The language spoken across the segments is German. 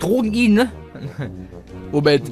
Drogen ihn, ne? Moment.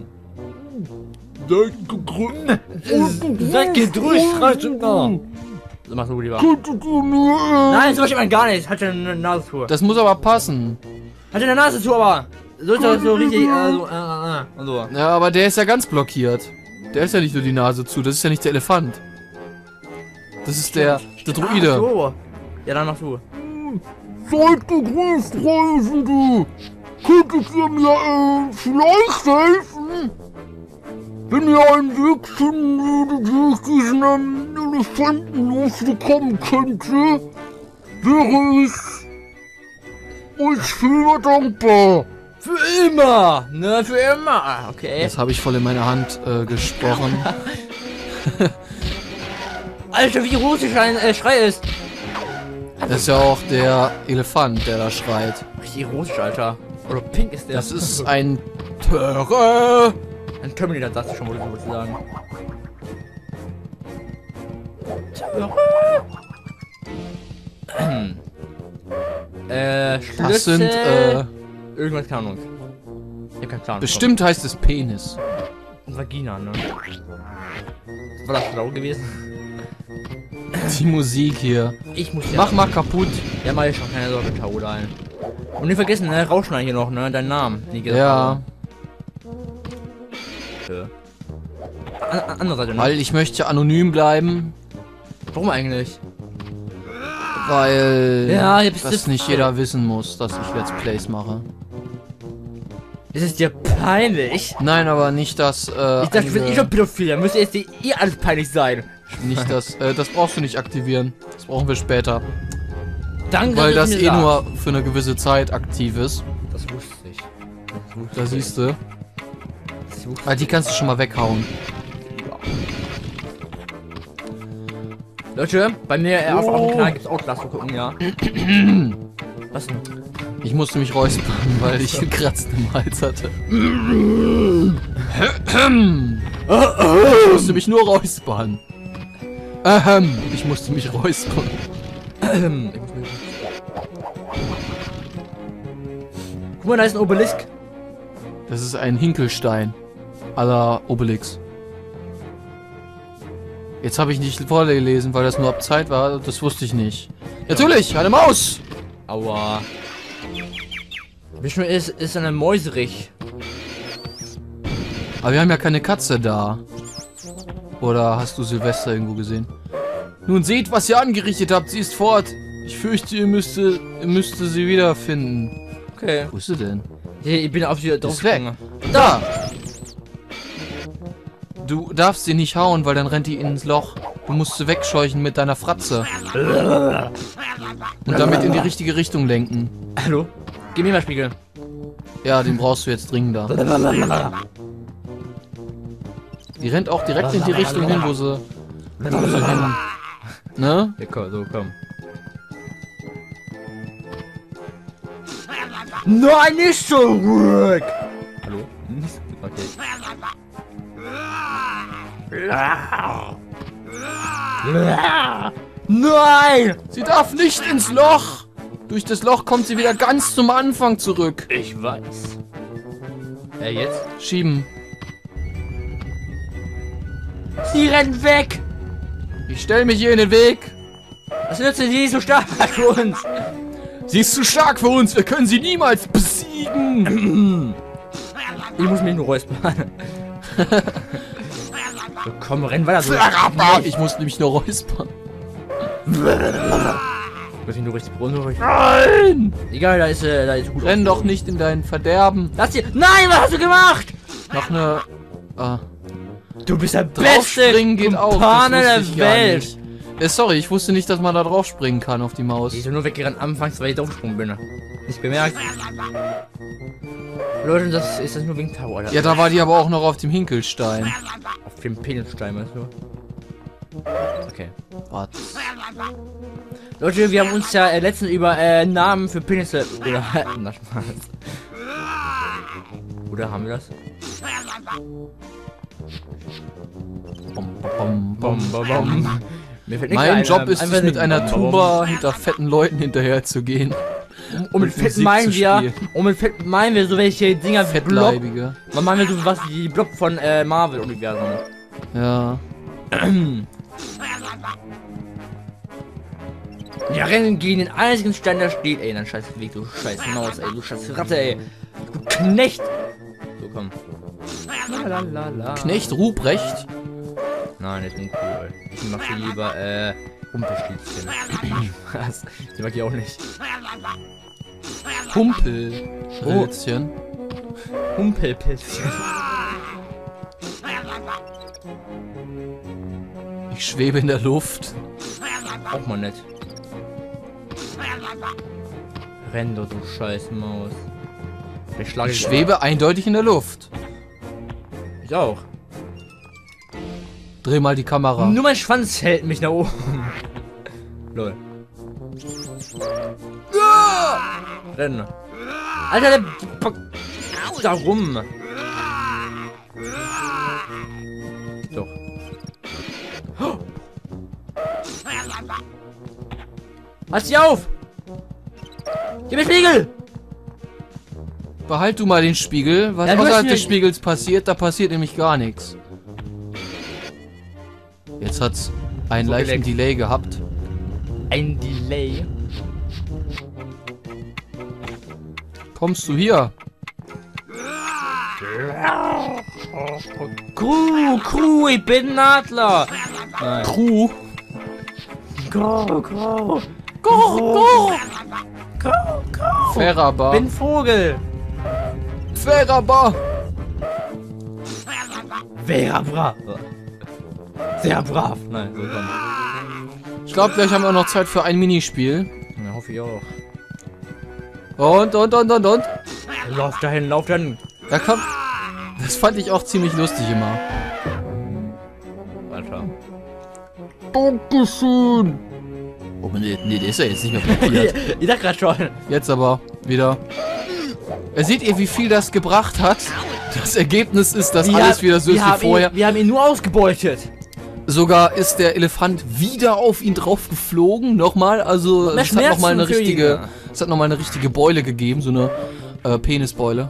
Seid gedrückt, schreibst du da. So machst du lieber. Nein, so macht gar nicht. Hat ja eine Nase zu. Das muss aber passen. Hat ja eine Nase zu, aber. So ist das so richtig, und so. Ja, aber der ist ja ganz blockiert. Der ist ja nicht nur die Nase zu, das ist ja nicht der Elefant. Das ist der Druide. Ach so. Ja, dann mach du. Seid gegrüßt, Reisende! Könntet ihr mir vielleicht helfen? Wenn ihr einen Weg finden würdet, wie ich diesen Elefanten losbekommen könnte, wäre ich euch für dankbar. Für immer! Ne, für immer! Ah, okay. Das habe ich voll in meine Hand gesprochen. Alter, wie russisch ein Schrei ist! Das ist ja auch der Elefant, der da schreit. Richtig russisch, Alter. Oder pink ist der. Das ist ein Töre. Ein Terminator, sagst du schon, wollte ich sagen. Schlüssel. Das sind, irgendwas, keine Ahnung. Ich hab keinen Plan. bestimmt heißt es Penis. Und Vagina, ne? War das blau gewesen? Die Musik hier. Ich muss ja. Mach mal kaputt. Ja, mach ich schon, keine Sorge, Tau ein. Und nicht vergessen, ne? Rauschneid hier noch, ne? Deinen Namen. Nie gesagt, Ja. Andere Seite, ne? Weil ich möchte anonym bleiben. Warum eigentlich? Weil Ja, jetzt das nicht jeder wissen muss, dass ich Let's Plays mache. Das ist dir peinlich. Nein, aber nicht, dass Ich dachte, ich bin eh schon pädophil, dann müsste jetzt dir eh alles peinlich sein. nicht, dass das brauchst du nicht aktivieren. Das brauchen wir später. Danke, Weil dass das du mir eh sagst. nur für eine gewisse Zeit aktiv ist. Das wusste ich. Da siehst du. Das wusste Ah, die kannst du schon mal weghauen. Leute, bei mir auf dem Kanal gibt's auch Glas zu gucken, ja. Was denn? Ich musste mich räuspern, weil ich einen Kratzen im Hals hatte. Ich musste mich nur räuspern. Ich musste mich räuspern. Guck mal, da ist ein Obelisk. Das ist ein Hinkelstein. À la Obelix. Jetzt habe ich nicht vorgelesen, weil das nur ab Zeit war. Das wusste ich nicht. Natürlich, eine Maus! Aua. Bestimmt ist eine Mäuserich. Aber wir haben ja keine Katze da. Oder hast du Silvester irgendwo gesehen? Nun seht, was ihr angerichtet habt. Sie ist fort. Ich fürchte, ihr müsste sie wiederfinden. Okay. Wo ist sie denn? Ich bin auf die Ist weg. draufgegangen. Da! Du darfst sie nicht hauen, weil dann rennt die ins Loch. Du musst sie wegscheuchen mit deiner Fratze. Und damit in die richtige Richtung lenken. Hallo? Gib mir mal Spiegel. Ja, den brauchst du jetzt dringender. Die rennt auch direkt in die Richtung hin, wo sie hin. Ne? Ja, komm, so, komm. Nein, nicht zurück! Hallo? Okay. Nein! Sie darf nicht ins Loch! Durch das Loch kommt sie wieder ganz zum Anfang zurück. Ich weiß. Jetzt? Schieben. Sie rennt weg! Ich stell mich hier in den Weg. Was nützt denn die so stark für uns? Sie ist zu stark für uns. Wir können sie niemals besiegen. Ich muss mich nur räuspern. So, komm, renn weiter. So. Ich muss nämlich nur räuspern. Ich muss mich nur richtig runter. Nein! Egal, da ist gut. Renn doch nicht in dein Verderben. Lass dir. Nein, was hast du gemacht? Noch eine... Du bist der beste Draufspringen geht auch. Kumpane Das wusste ich der gar Welt. nicht. Sorry, ich wusste nicht, dass man da drauf springen kann auf die Maus. Ich bin nur weggerannt anfangs, weil ich draufgesprungen bin. Nicht bemerkt. Leute, das ist das nur wegen Tau, Alter. Ja, da war die aber auch noch auf dem Hinkelstein. Auf dem Penisstein, weißt du? Okay. Warte. Leute, wir haben uns ja letztens über Namen für Penisse oder na, Spaß. Oder haben wir das? Bom, bom, bom. Mir fällt nichts Mein ein, Job ist es, einfach mit den einer Bom, Tuba hinter fetten Leuten hinterher zu gehen. Und mit Fett meinen wir so welche Dinger wie Blob. Fettleibige. Man meinen wir so was wie die Blob von Marvel-Universum. Ja. Wir rennen gegen den einzigen Stein, der steht. Ey, dann scheiß Weg, du scheiß Maus, ey, du scheiß Ratte, ey. Du Knecht. So, komm. Lalalala. Knecht Ruprecht. Nein, das ist uncool. Ich mach hier lieber, Rumpelstilzchen. Was? Die mag ich auch nicht. Humpelpilzchen. Humpelpilzchen. Ich schwebe in der Luft. Auch mal nett. Renn doch, du scheiß Maus. Ich schwebe eindeutig in der Luft. Ich auch. Dreh mal die Kamera. Nur mein Schwanz hält mich nach oben. Lol. Renn. Alter, der da rum. So. Pass dich auf! Gib mir Spiegel! Behalt du mal den Spiegel. Was Ja, außerhalb des Spiegels passiert, da passiert nämlich gar nichts. Jetzt hat's einen So leichten geleckt. Delay gehabt. Ein Delay. Kommst du hier? Crew, ich bin ein Adler! Nein. Crew? Go! Feraba. Bin Vogel! Feraba. Wäre brav! Sehr brav! Nein, so komm. Ich glaube, gleich haben wir noch Zeit für ein Minispiel. Ja, hoffe ich auch. Und. Lauf dahin, lauf dahin! Da kommt. Das fand ich auch ziemlich lustig immer. Alter. Dankeschön. Oh, nee, der ist ja jetzt nicht mehr blockiert. Ich dachte gerade schon. Jetzt aber wieder. Seht ihr, wie viel das gebracht hat? Das Ergebnis ist, dass alles wieder so ist wie vorher. Wir haben ihn nur ausgebeutet. Sogar ist der Elefant wieder auf ihn drauf geflogen. Nochmal, also es hat nochmal eine richtige, Beule gegeben, so eine Penisbeule.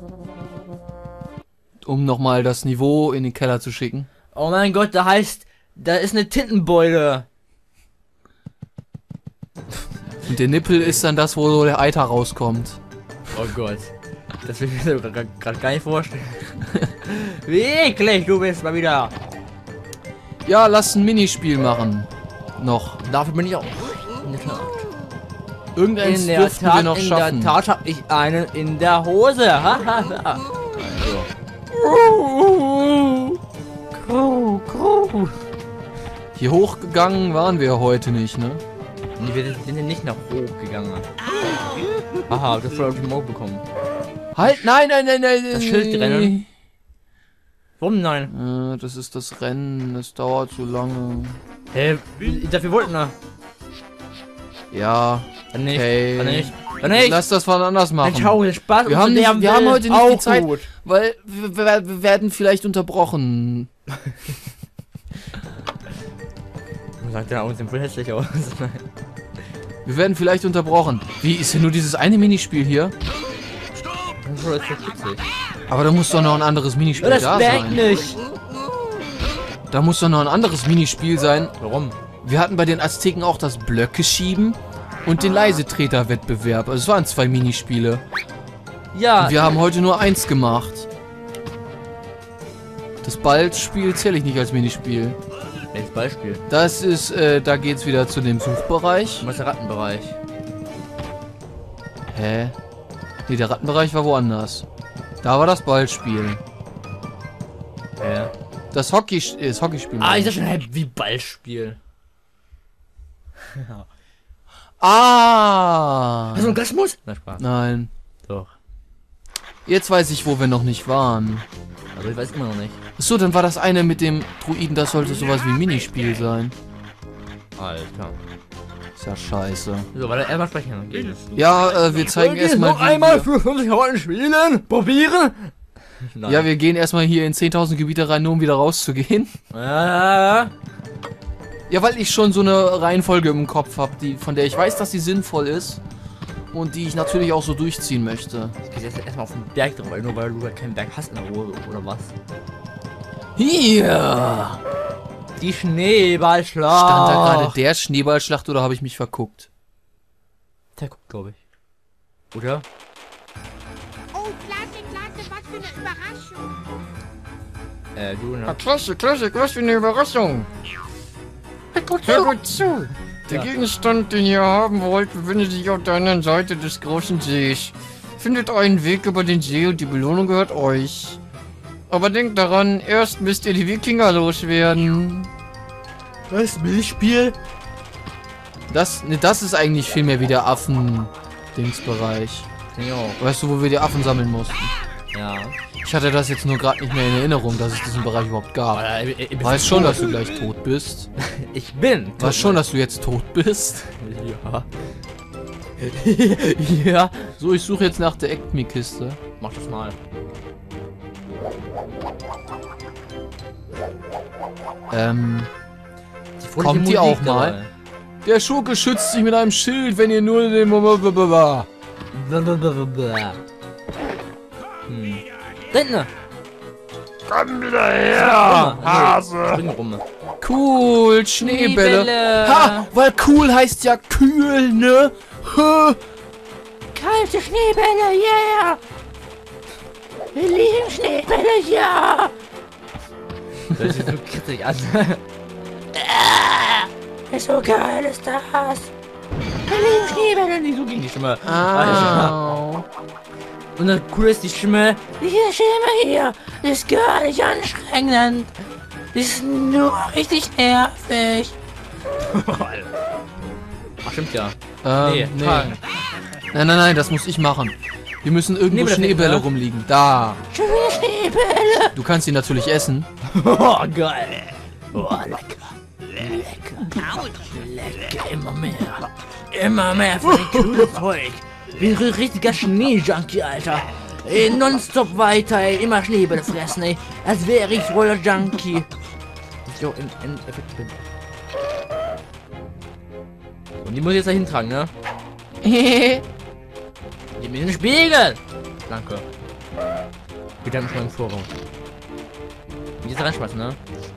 Um nochmal das Niveau in den Keller zu schicken. Oh mein Gott, da ist eine Tintenbeule. Und der Nippel ist dann das, wo so der Eiter rauskommt. Oh Gott. Das will ich mir gerade gar nicht vorstellen. Wie eklig, du bist mal wieder. Ja, lass ein Minispiel machen. Noch. Dafür bin ich auch. In der Tat. Irgendeins dürften wir noch schaffen. In der Tat habe ich einen in der Hose. Hahaha. Hier hochgegangen waren wir heute nicht, ne? Nee, wir sind nicht nach hoch gegangen. Aha, das soll ich Mo bekommen. Halt, nein. Das Schild rennen. Warum nein? Das ist das Rennen, das dauert zu lange. Hä? Dafür wollten wir. Ja. Dann nicht. Okay. Dann nicht. Dann nicht. Lass das wann anders machen. Dann schau, Spaß. Wir haben heute nicht die Zeit, gut. weil wir werden vielleicht unterbrochen. Sagt der uns voll hässlich aus. Wir werden vielleicht unterbrochen. Wie, ist denn nur dieses eine Minispiel hier? Das ist echt witzig. Aber da muss doch noch ein anderes Minispiel Das da merkt sein. nicht. Da muss doch noch ein anderes Minispiel sein. Warum? Wir hatten bei den Azteken auch das Blöcke schieben und den Leisetreter-Wettbewerb. Also es waren 2 Minispiele. Ja. Und wir haben heute nur 1 gemacht. Das Ballspiel zähle ich nicht als Minispiel. Welches Beispiel? Das ist, da geht's wieder zu dem Suchbereich. Was ist der Rattenbereich? Hä? Nee, der Rattenbereich war woanders. Da war das Ballspiel. Das Hockeyspiel. Ah, ich dachte schon, hey, wie Ballspiel. Ah! Hast du einen Orgasmus? Na, Spaß. Nein. Doch. Jetzt weiß ich, wo wir noch nicht waren. Aber ich weiß immer noch nicht. Achso, dann war das eine mit dem Druiden, das sollte sowas wie ein Minispiel sein. Alter. Ist ja scheiße. So, warte, erstmal sprechen. Geht es? Ja, wir zeigen erstmal. Noch einmal für 50 Runden spielen? Probieren? Nein. Ja, wir gehen erstmal hier in 10.000 Gebiete rein, nur um wieder rauszugehen. Ja, weil ich schon so eine Reihenfolge im Kopf habe, von der ich weiß, dass sie sinnvoll ist. und die ich natürlich auch so durchziehen möchte. Ich geh jetzt erstmal auf den Berg drauf, nur weil du keinen Berg hast in der Ruhe, oder was? Hier! Die Schneeballschlacht. Stand da gerade der Schneeballschlacht oder habe ich mich verguckt? Der guckt, glaube ich. Oder? Oh, klasse, klasse, was für eine Überraschung. Du, ne? Klasse, klasse, was für eine Überraschung. Hör gut zu. Der Ja. Gegenstand, den ihr haben wollt, befindet sich auf der anderen Seite des großen Sees. Findet einen Weg über den See und die Belohnung gehört euch. Aber denkt daran, erst müsst ihr die Wikinger loswerden. Was? Milchspiel? Das ist eigentlich viel mehr wie der Affen-Dingsbereich. Ja. Weißt du, wo wir die Affen sammeln mussten? Ja. Ich hatte das jetzt nur gerade nicht mehr in Erinnerung, dass es diesen Bereich überhaupt gab. Weißt schon, dass du gleich tot bist? Ich bin. Weißt schon, dass du jetzt tot bist? Ja. Ja. So, ich suche jetzt nach der Acme-Kiste. Mach das mal. Kommt die auch mal? Der Schurke schützt sich mit einem Schild, wenn ihr nur den... Rentner! Komm wieder her, Hase. Spring rum. Cool, Schneebälle. Schneebälle. Ha, weil cool heißt ja kühl, ne? Ha. Kalte Schneebälle, yeah! Wir lieben Schneebälle, ja! Das sieht so kritzig an. Ist so geil, ist das! Wir lieben Schneebälle, nicht so gegen die Stimme. Au. Und das Coole ist die Stimme. Diese Stimme hier ist gar nicht anstrengend. Die ist nur richtig nervig. Ach, stimmt ja. Nee. Fragen. Nein, das muss ich machen. Wir müssen irgendwo Schneebälle Schneebälle finden, rumliegen. Da. Schon wieder Schneebälle. Du kannst sie natürlich essen. Oh, geil. Oh, lecker. Lecker, immer mehr. Immer mehr von dem coolen Zeug. Wie ein richtiger Schneejunkie, Alter. Ey, nonstop weiter, ey. Immer Schneebälle fressen, ey. Als wäre ich Roller Junkie. Ich auch in Effekt bin. Und die muss ich jetzt da hintragen, ne? Gib mir den Spiegel. Danke. Bedanke mich mal im Forum. Jetzt reinschmeißen, ne?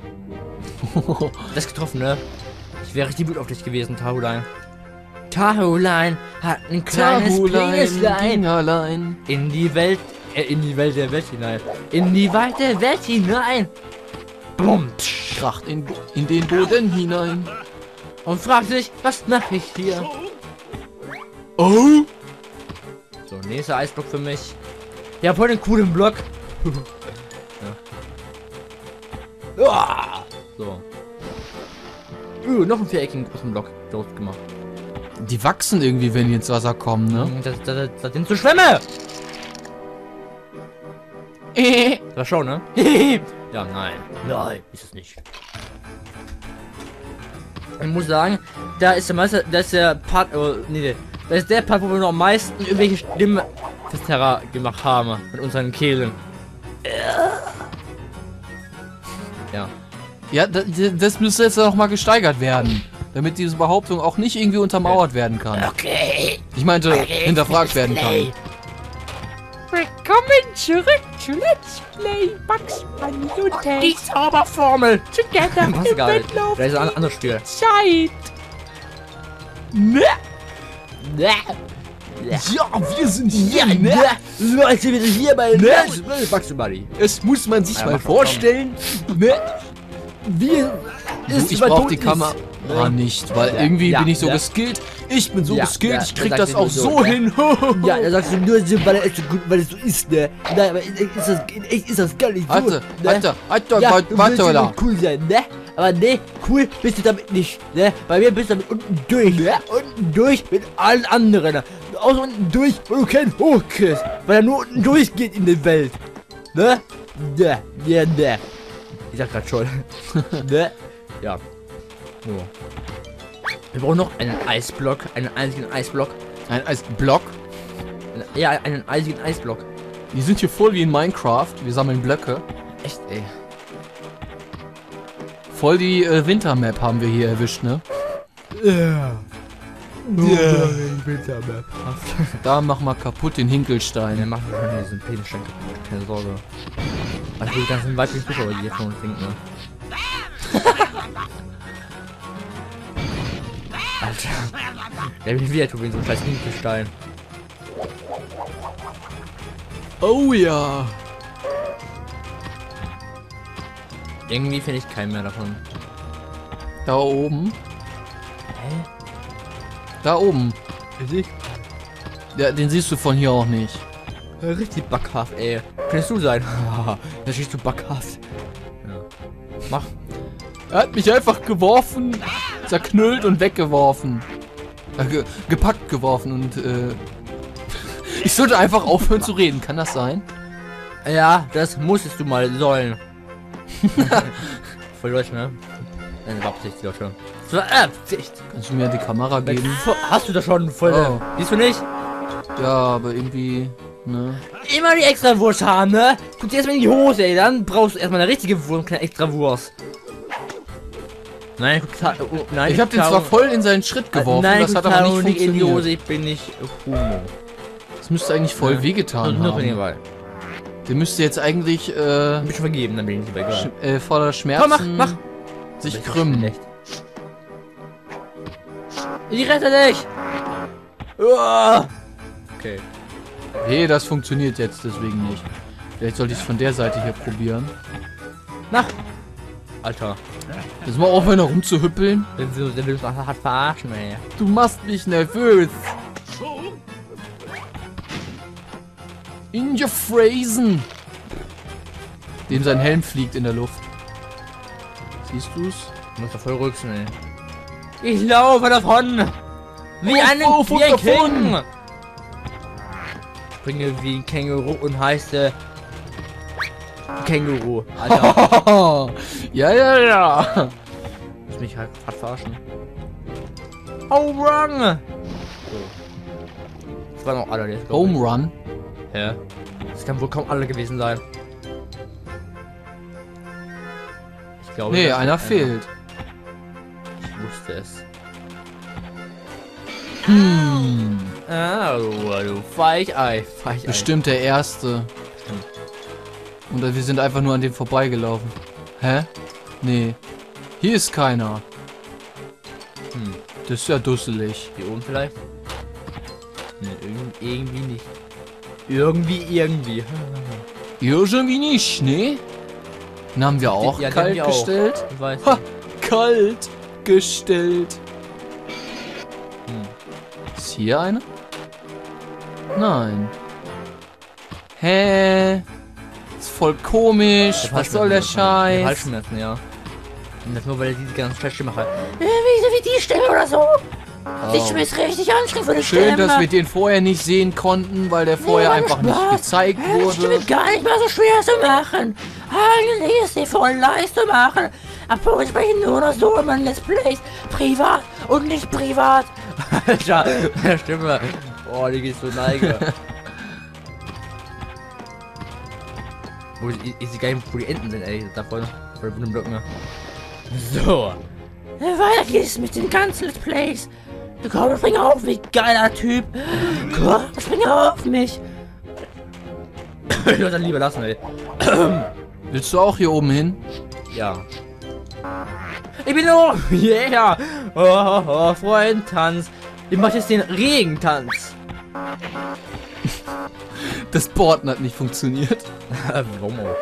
Das getroffen, ne? Ich wäre richtig gut auf dich gewesen, Tahulein. Tahulein hat ein kleines Penislein Dingerlein. in die Welt der Welt hinein. In die weite Welt hinein. Bumm. Kracht in den Boden hinein. Und fragt sich, was mache ich hier? Oh! So, nächster Eisblock für mich. Ja, voll den coolen Block. Ja. Uah. So. Noch einen viereckigen großen Block. Groß gemacht. Die wachsen irgendwie, wenn die ins Wasser kommen, ne? Das sind so Schwämme! Das schon, ne? Ja, nein. Nein, ist es nicht. Ich muss sagen, da ist der Meister, da ist der Part, da ist der Part, wo wir noch am meisten irgendwelche Stimmverzerrer gemacht haben mit unseren Kehlen. Ja. Ja, das müsste jetzt noch mal gesteigert werden. Damit diese Behauptung auch nicht irgendwie untermauert werden kann. Okay. Ich meinte, hinterfragt werden kann. Willkommen zurück zu Let's Play Bugs Bunny und Die Tales Zauberformel. Together Was im geil. Wettlauf Da ist ein anderes Spiel. Zeit. Ne? Ja, wir sind Ja, ne? Leute, wir sind hier bei Bugs Bunny. Es muss man sich Ja, mal mach doch, vorstellen. Ne? Wir Ich brauche die Kamera nicht, weil irgendwie Ja, bin ich so ja. geskillt. Ich bin so Ja, geskillt, ja, ich krieg das das sagt auch ihr so so, ja. hin. Ja, da sagst du nur so, weil es so gut, weil es so ist, ne? Nein, aber in echt ist das gar nicht so. Warte, ne? warte, Ja, du willst warte, immer da. cool sein, ne? Aber ne, cool bist du damit nicht, ne? Bei mir bist du damit unten durch, ne? Unten durch mit allen anderen, ne? Außer unten durch, wo du keinen Hoch kriegst, weil er nur unten durchgeht in der Welt. Ne? Ne, ne, ne. Ich sag grad schon. Ne? Ja. So. Wir brauchen noch einen Eisblock, einen einzigen Eisblock. Ein Eisblock. Ja, einen einzigen Eisblock. Die sind hier voll wie in Minecraft. Wir sammeln Blöcke. Echt, ey. Voll die Wintermap haben wir hier erwischt, ne? Ich bin da mehr. Da mach mal kaputt den Wir Hinkelstein. machen schon diesen Penisstein kaputt, keine Sorge. Also die ganzen weiblichen Zuschauer, die jetzt schon trinken, ne? Alter. Der will wieder tun, so ein scheiß Hinkelstein. Oh ja. Irgendwie finde ich keinen mehr davon. Da oben. Hä? Da oben. Richtig? Ja, den siehst du von hier auch nicht. Richtig backhaft, ey. Könntest du sein? Da schießt du backhaft. Ja. Mach. Er hat mich einfach geworfen, zerknüllt und weggeworfen. Gepackt geworfen und ich sollte einfach aufhören zu reden. Kann das sein? Ja, das musstest du mal sollen. Voll Deutsch, ne? Nein, war Absicht, die Leute. Das war Absicht. Kannst du mir die Kamera geben? Hast du das schon voll? Oh. Siehst du nicht? Ja, aber irgendwie, ne? Immer die extra Wurst haben, ne? Guck dir erstmal in die Hose, ey. Dann brauchst du erstmal eine richtige Wurst, keine extra Wurst. Nein, guck, nein. Ich hab den zwar voll in seinen Schritt geworfen, nein, das hat aber nicht in die funktioniert. Hose, ich bin nicht Homo. Das müsste eigentlich voll wehgetan Nur in die haben. Wahl. Der müsste jetzt eigentlich Ich bin schon vergeben, dann bin ich nicht mehr egal. voller Schmerzen Komm, mach. sich krümmen. Echt. Ich rette dich! Uah. Okay. Nee, das funktioniert jetzt deswegen nicht. Vielleicht sollte ich es von der Seite hier probieren. Mach! Alter. Jetzt mal aufhören herumzuhüppeln. Der will uns hart verarschen, ey. Du machst mich nervös. In your Phrasen. Dem sein Helm fliegt in der Luft. Siehst du's? Du musst da voll rücksen, ey. Ich laufe davon! Wie ein King! Springe wie ein Känguru und heiße Känguru. Alter. ja. Muss mich halt hart verarschen. Oh, wrong! So. Das waren auch alle jetzt. Home Run. Ja. Das kann wohl kaum alle gewesen sein. Ich glaube. Nee, das ist einer fehlt. Ich wusste es. Hm. Ah, du Weichei. Weichei. Bestimmt der Erste. Bestimmt. Und wir sind einfach nur an dem vorbeigelaufen. Hä? Nee. Hier ist keiner. Hm. Das ist ja dusselig. Hier oben vielleicht? Ne, irgendwie nicht. Irgendwie. Irgendwie nicht, ne? Den haben wir auch Ja, den kalt haben wir auch. gestellt. Ich weiß. Ha, kalt gestellt. Ist hier eine? Nein. Hä? Ist voll komisch. Was soll der Scheiß? Halsschmerzen, ja. Und das nur, weil er diese ganzen Scheiße macht. Wie die Stimme oder so. Die Stimme ist richtig anstrengend für die Schön, dass wir den vorher nicht sehen konnten, weil der vorher einfach nicht gezeigt wurde. Gar nicht mal so schwer zu machen. Eigentlich ist die voll leicht zu machen. Aber wir sprechen nur noch so über Let's Plays. Privat und nicht privat. Alter, Stimme. Oh, die geht so neige. Ich sehe gar nicht, wo die Enden sind, ey. Da voll den Blöcken. So. Weiter geht's mit den ganzen Let's Plays. Komm, spring auf mich, geiler Typ. Komm, spring auf mich. Ich würde dann lieber lassen, ey. Willst du auch hier oben hin? Ja. Ich bin oben. Yeah. Oh, Freund-Tanz. Ich mach jetzt den Regentanz. Das Board hat nicht funktioniert. Warum auch?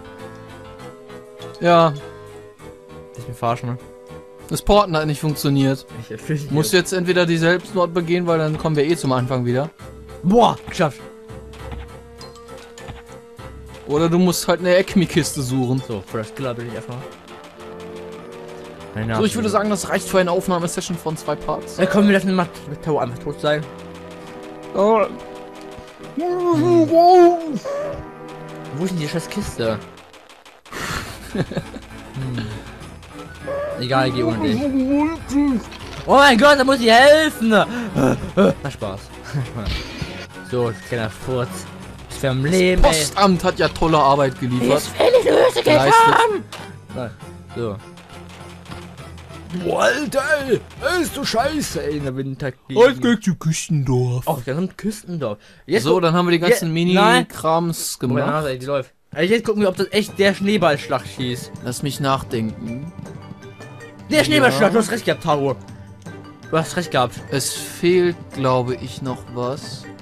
Ja, Ich bin verarschen, ne? das Porten hat nicht funktioniert. Ich erfülle Musst jetzt entweder die Selbstmord begehen, weil dann kommen wir eh zum Anfang wieder. Boah, geschafft. Oder du musst halt eine Acme-Kiste suchen. So, für das Killer bin ich erstmal. So, ich würde sagen, das reicht für eine Aufnahmesession von 2 Parts. Ja, komm, wir lassen mal mit Tau einfach tot sein. Oh. Wo ist denn die scheiß Kiste? Egal, ich geh ohne dich. Oh mein Gott, da muss ich helfen! Na Spaß. So, kleiner Furz. Ich wär am Leben, ey. Postamt hat ja tolle Arbeit geliefert. Jetzt will ich Lösegeld Geleistet. haben! Nein. So. Boah, Alter, ey, ist du Scheiße, ey, in der Winter. zu Küstendorf. Ach, wir sind Küstendorf. Jetzt So, dann haben wir die ganzen Ja, Mini-Krams Boah, gemacht. Nase, ey, die läuft. Also jetzt gucken wir, ob das echt der Schneeballschlag schießt. Lass mich nachdenken. Der Schneeballschlag, du hast recht gehabt, Taro. Du hast recht gehabt. Es fehlt, glaube ich, noch was.